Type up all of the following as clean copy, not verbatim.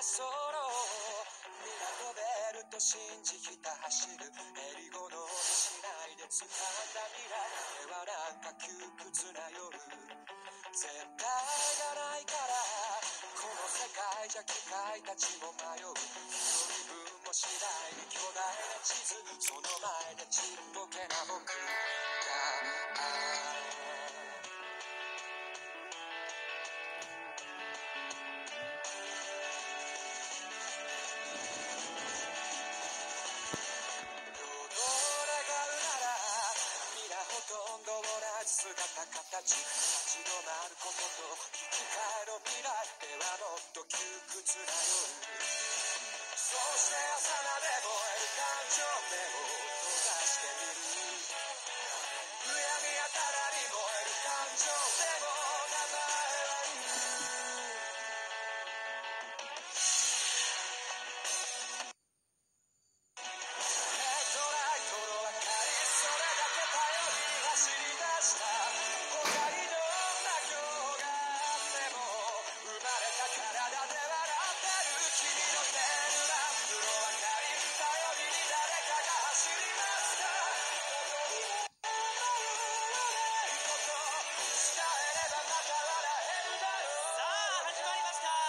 空を港ベルト信じひた走るえり好みしないで掴んだ未来ではなんか窮屈な夜絶対がないからこの世界じゃ機械たちも迷う一人分もしないで巨大な地図その前でちっぽけな僕がほとんど同じ姿形立ち止まることと引き換えの未来ではもっと窮屈な夜そして朝まで燃える感情目を閉ざしてみるむやみやたらに燃える感情でも名前は言うヘッドライトの明かりそれだけ頼りに走り出した他にどんな今日があっても生まれた体で笑ってる君の手ぬらすの明かり頼りに誰かが走りました踊りの迷わないこと伝えればまた笑えるだろうさあ始まりました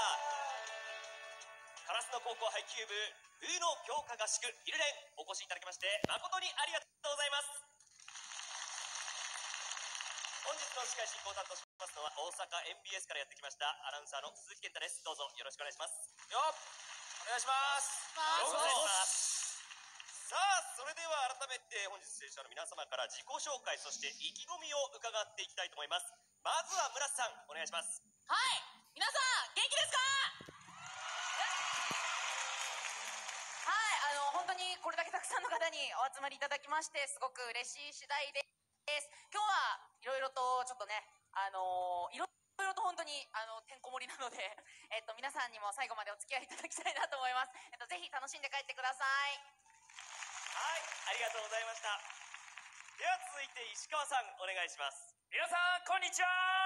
烏野高校配球部冬の強化合宿イルレンお越しいただきまして誠にありがとうございます本日の司会進行を担当しますのは大阪 MBS からやってきましたアナウンサーの鈴木健太ですどうぞよろしくお願いしますよっお願いしますどうぞさあそれでは改めて本日出演者の皆様から自己紹介そして意気込みを伺っていきたいと思いますまずは村瀬さんお願いしますはい皆さん元気ですかはい本当にこれだけたくさんの方にお集まりいただきましてすごく嬉しい次第です今日はいろいろとちょっとねいろいろと本当にてんこ盛りなので皆さんにも最後までお付き合いいただきたいなと思いますぜひ楽しんで帰ってくださいはいありがとうございましたでは続いて石川さんお願いします皆さんこんにちは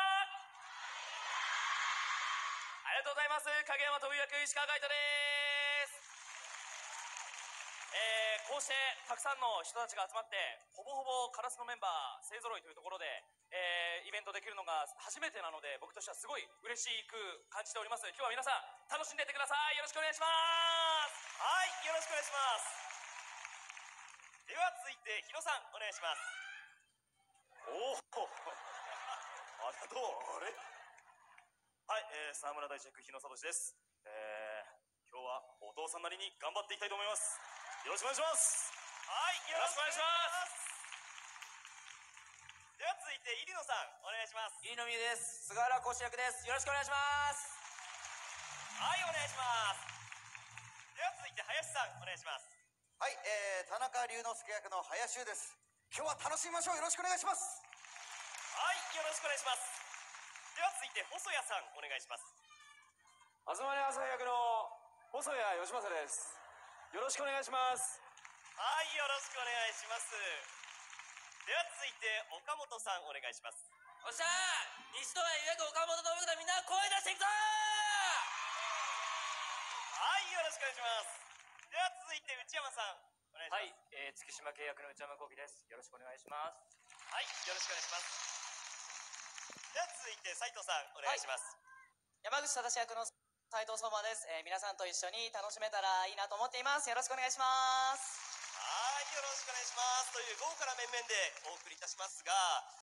ありがとうございます影山飛び役石川海人ですこうしてたくさんの人たちが集まってほぼほぼカラスのメンバー勢ぞろいというところで、イベントできるのが初めてなので僕としてはすごい嬉しく感じております今日は皆さん楽しんでいってくださいよろしくお願いしますはいよろしくお願いしますでは続いて日野さんお願いしますおおありがとうあれはい、沢村大地役日野聡です今日はお父さんなりに頑張っていきたいと思いますよろしくお願いしますはいよろしくお願いしますでは続いて入野さんお願いします飯野美です菅原講師役ですよろしくお願いしますはいお願いしますでは続いて林さんお願いしますはい、田中龍之介役の林修です今日は楽しみましょうよろしくお願いしますはいよろしくお願いしますでは続いて細谷さんお願いします東根朝役の細谷義正ですよろしくお願いしますはいよろしくお願いしますでは続いて岡本さんお願いしますおっしゃー西戸谷役岡本信子だみんな声出していくぞはいよろしくお願いしますでは続いて内山さんお願いしますはい、月島契約の内山幸喜ですよろしくお願いしますはいよろしくお願いしますでは続いて斉藤さんお願いします、 山口正役の斉藤相馬です、皆さんと一緒に楽しめたらいいなと思っていますよろしくお願いしますはいよろしくお願いしますという豪華な面々でお送りいたしますが